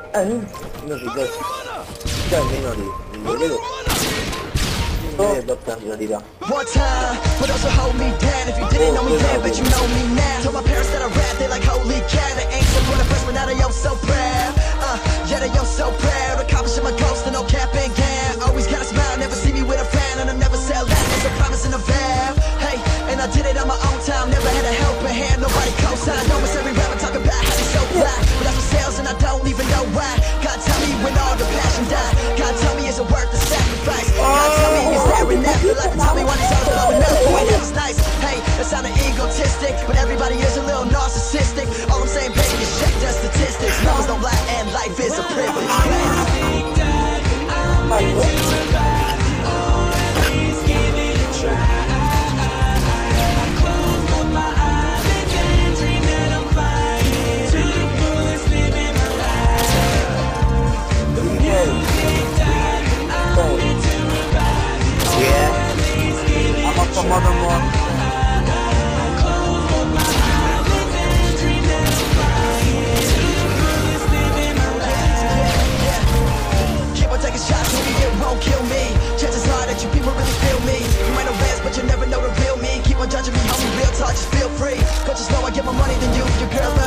Non, je bosse. Putain, mais non, les docteurs, je vais là. One time, but also hold me down. If you didn't know me then, but you know me now. Told my parents that I rap, they like holy cow. They ain't so for the freshman, now they yo so proud. Yeah, they yo so proud. Accomplishing my goals, no cap and gown. Always gotta smile, never see me with a frown, and I never sell out. It's a promise and a vow. Hey, and I did it on my own time. Never had a helping hand, nobody co-sign. Almost every rapper talk about how they so fly, but that's for sales, and I don't even know why. God tell me when all the passion die. God tell me is it worth the sacrifice. God tell me is there an afterlife. Tell me why these hoes blowing up, boy, that was nice. Hey, that sounded egotistic, but everybody is a little narcissistic. All I'm saying, baby, is check the statistics. Numbers don't lie, and life is a privilege. Keep on taking shots, maybe it won't kill me. Chances are that you people really feel me. You might know best, but you never know the real me. Keep on judging me, homie, real talk, just feel free. But just know I get more money than you, your girl.